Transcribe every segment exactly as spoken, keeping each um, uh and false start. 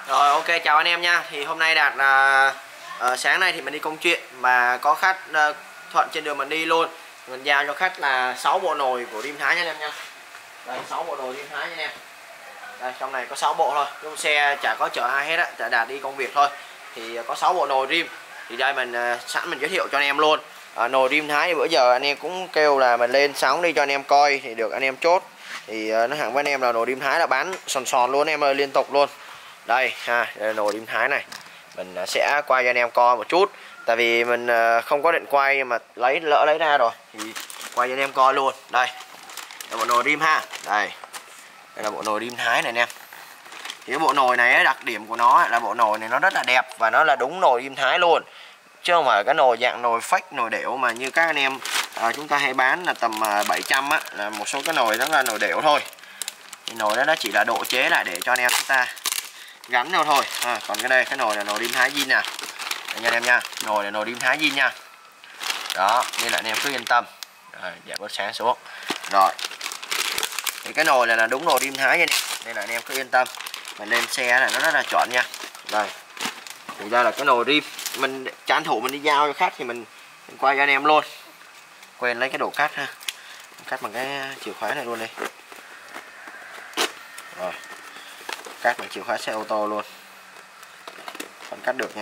Rồi ok, chào anh em nha. Thì hôm nay Đạt là uh, sáng nay thì mình đi công chuyện mà có khách uh, thuận trên đường mình đi luôn. Mình giao cho khách là sáu bộ nồi của Rim Thái nha anh em nha. Đây sáu bộ nồi Rim Thái nha anh em. Đây trong này có sáu bộ thôi. Trong xe chả có chở ai hết á, chả Đạt đi công việc thôi. Thì uh, có sáu bộ nồi Rim. Thì đây mình uh, sẵn mình giới thiệu cho anh em luôn. Uh, nồi Rim Thái thì bữa giờ anh em cũng kêu là mình lên sóng đi cho anh em coi thì được anh em chốt. Thì uh, nói thẳng với anh em là nồi Rim Thái là bán sòn sòn luôn em ơi, liên tục luôn. Đây ha, đây là nồi Rim Thái này. Mình sẽ quay cho anh em coi một chút. Tại vì mình không có định quay nhưng mà lấy lỡ lấy ra rồi thì quay cho anh em coi luôn. Đây là bộ nồi Rim ha. Đây đây là bộ nồi Rim Thái này anh em. Thì cái bộ nồi này đặc điểm của nó là bộ nồi này nó rất là đẹp và nó là đúng nồi Rim Thái luôn, chứ không phải cái nồi dạng nồi fake, nồi đểu mà như các anh em à, chúng ta hay bán là tầm bảy trăm á, là một số cái nồi đó là nồi đểu thôi. Thì nồi đó nó chỉ là độ chế lại để cho anh em chúng ta gắn đâu thôi à, còn cái đây cái nồi là nồi Rim Thái zin nè, đây nha anh em nha, nồi là nồi Rim Thái zin nha. Đó nên là anh em cứ yên tâm. Rồi giảm bớt sáng xuống. Rồi thì cái nồi này là đúng nồi Rim Thái nha, nên là anh em cứ yên tâm. Mình lên xe này nó rất là chuẩn nha. Đây thực ra là cái nồi Rim mình tranh thủ mình đi giao cho khách thì mình, mình quay cho anh em luôn. Quên lấy cái đồ cắt ha, cắt bằng cái chìa khóa này luôn đi. Rồi cắt bằng chìa khóa xe ô tô luôn, vẫn cắt được nha.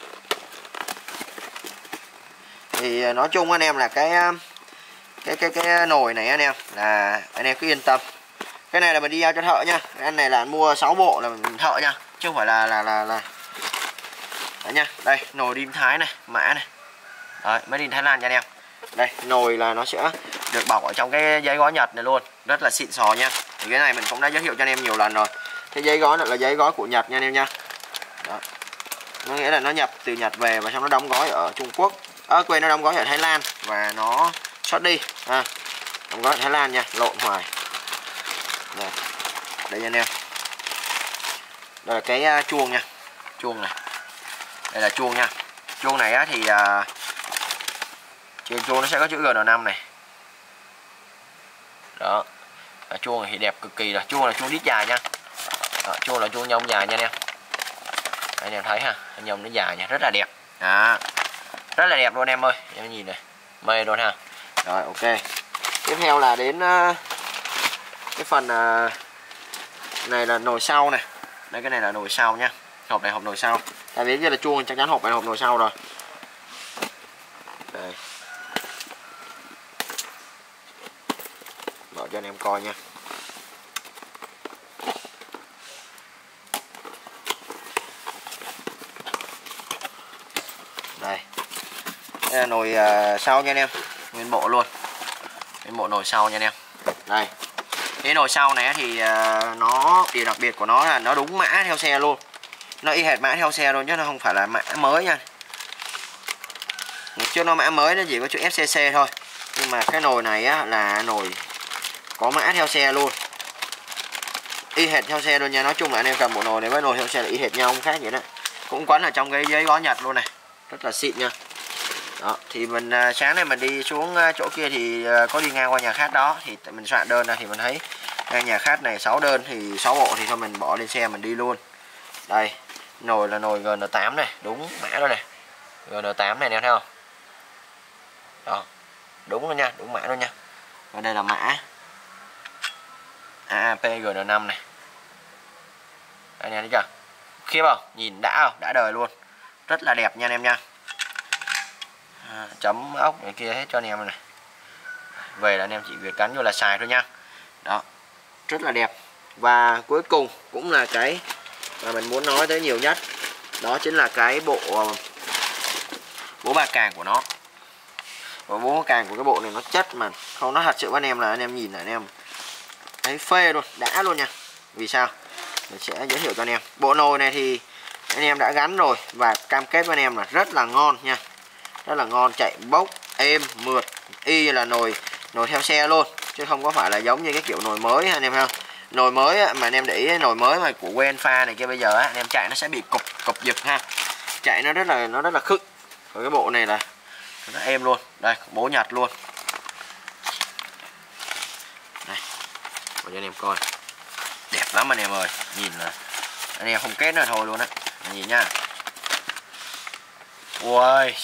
Thì nói chung anh em là cái cái cái cái nồi này anh em là anh em cứ yên tâm. Cái này là mình đi giao cho thợ nha. Cái này là mua sáu bộ là mình thợ nha, chứ không phải là là là là đấy nha. Đây nồi Rim Thái này, mã này. Đấy, made in Thái Lan nha anh em. Đây nồi là nó sẽ được bọc ở trong cái giấy gói Nhật này luôn, rất là xịn sò nha. Thì cái này mình cũng đã giới thiệu cho anh em nhiều lần rồi. Cái giấy gói này là giấy gói của Nhật nha anh em nha. Đó. Nó nghĩa là nó nhập từ Nhật về và xong nó đóng gói ở Trung Quốc. À, quên, nó đóng gói ở Thái Lan và nó xuất đi. À, đóng gói ở Thái Lan nha, lộn hoài. Đây, đây nha anh em. Đây là cái uh, chuông nha, chuông này. Đây là chuông nha. Chuông này á, thì uh, trên chuông nó sẽ có chữ G N năm này. Đó. Và chuông thì đẹp cực kỳ rồi. Chuông là chuông đít dài nha. Đó, chuông là chuông nhông dài nha anh em. Đấy, anh em thấy ha, nhông nó dài nha, rất là đẹp. Đó. Rất là đẹp luôn em ơi. Em nhìn này, mê luôn ha. Rồi ok. Tiếp theo là đến uh, cái phần uh, này là nồi sau này. Đây cái này là nồi sau nha. Hộp này hộp nồi sau. Tại vì cái là chuông chắc chắn hộp này là hộp nồi sau rồi. Đây. Mở cho anh em coi nha. Đây. Đây là nồi uh, sau nha anh em. Nguyên bộ luôn. Nguyên bộ nồi sau nha anh em. Đây. Cái nồi sau này thì uh, nó điều đặc biệt của nó là nó đúng mã theo xe luôn. Nó y hệt mã theo xe luôn chứ nó không phải là mã mới nha. Chứ nó mã mới nó chỉ có chữ F C C thôi. Nhưng mà cái nồi này á, là nồi có mã theo xe luôn, y hệt theo xe luôn nha. Nói chung là anh em cầm bộ nồi này với nồi theo xe là y hệt nhau, không khác vậy đó. Cũng quấn ở trong cái giấy gói Nhật luôn này, rất là xịn nha. Đó thì mình sáng nay mình đi xuống chỗ kia thì có đi ngang qua nhà khách đó, thì mình soạn đơn ra thì mình thấy ngang nhà khách này sáu đơn thì sáu bộ, thì thôi mình bỏ lên xe mình đi luôn. Đây nồi là nồi G N tám này, đúng mã luôn này, G N tám này nè, thấy không? Đó đúng luôn nha, đúng mã luôn nha. Và đây là mã A A P G N năm này. Đây nè, thấy chưa? Khiếp không? Nhìn đã không? Đã đời luôn. Rất là đẹp nha anh em nha. À, chấm ốc này kia hết cho anh em này. Về là anh em chỉ việc gắn vô là xài thôi nha. Đó. Rất là đẹp. Và cuối cùng cũng là cái mà mình muốn nói tới nhiều nhất. Đó chính là cái bộ bố ba càng của nó. Bộ bố ba càng của cái bộ này nó chất mà không, nó thật sự với anh em là anh em nhìn là anh em thấy phê luôn, đã luôn nha. Vì sao? Mình sẽ giới thiệu cho anh em. Bộ nồi này thì anh em đã gắn rồi và cam kết với anh em là rất là ngon nha. Rất là ngon, chạy bốc êm mượt, y là nồi nồi theo xe luôn, chứ không có phải là giống như cái kiểu nồi mới anh em thấy không? Nồi mới mà anh em để ý, nồi mới mà của Wenfa này kia bây giờ anh em chạy nó sẽ bị cục cục giật ha. Chạy nó rất là nó rất là khức. Còn cái bộ này là nó êm luôn. Đây, bố Nhật luôn. Đây. Cho anh em coi. Đẹp lắm anh em ơi. Nhìn là Anh em không kết nữa thôi luôn á. Nhìn nha. Ui,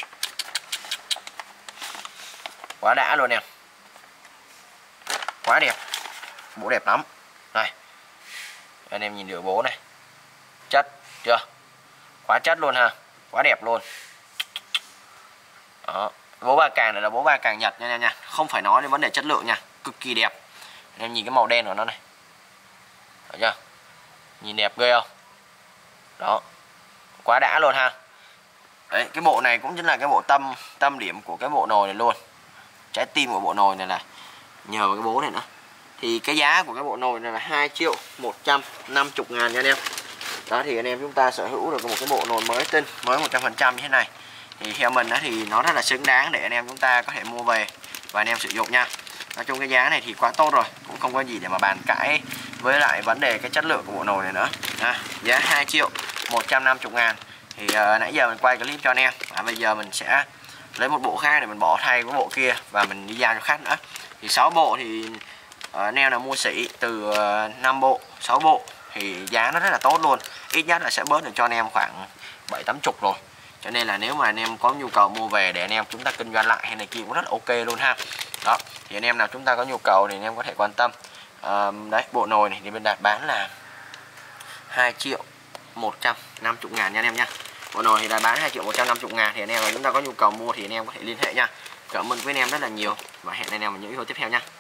quá đã luôn em, quá đẹp, bộ đẹp lắm. Này anh em nhìn được bố này, chất chưa, quá chất luôn ha, quá đẹp luôn. Đó. Bố ba càng này là bố ba càng Nhật nha nha nha, không phải nói đến vấn đề chất lượng nha, cực kỳ đẹp. Anh em nhìn cái màu đen của nó này, được chưa, nhìn đẹp ghê không? Đó, quá đã luôn ha. Đấy, cái bộ này cũng chính là cái bộ tâm tâm điểm của cái bộ nồi này luôn. Trái tim của bộ nồi này là nhờ vào cái bố này nữa. Thì cái giá của cái bộ nồi này là hai triệu một trăm năm mươi ngàn nha anh em. Đó thì anh em chúng ta sở hữu được một cái bộ nồi mới tinh, mới một trăm phần trăm như thế này. Thì theo mình đó thì nó rất là xứng đáng để anh em chúng ta có thể mua về và anh em sử dụng nha. Nói chung cái giá này thì quá tốt rồi, cũng không có gì để mà bàn cãi với lại vấn đề cái chất lượng của bộ nồi này nữa. À, giá hai triệu một trăm năm mươi ngàn. Thì uh, nãy giờ mình quay clip cho anh em, và bây giờ mình sẽ lấy một bộ khác để mình bỏ thay cái bộ kia và mình đi giao cho khách nữa. Thì sáu bộ thì uh, anh em nào mua sỉ từ uh, năm bộ, sáu bộ thì giá nó rất là tốt luôn, ít nhất là sẽ bớt được cho anh em khoảng bảy tám chục rồi. Cho nên là nếu mà anh em có nhu cầu mua về để anh em chúng ta kinh doanh lại hay này kia cũng rất là ok luôn ha. Đó thì anh em nào chúng ta có nhu cầu thì anh em có thể quan tâm. À, đấy, bộ nồi này thì bên Đạt bán là hai triệu một trăm năm mươi ngàn nha anh em nha. Bộ nồi thì đã bán hai triệu một trăm năm mươi ngàn. Thì anh em nào chúng ta có nhu cầu mua thì anh em có thể liên hệ nha. Cảm ơn quý anh em rất là nhiều và hẹn anh em ở những video tiếp theo nha.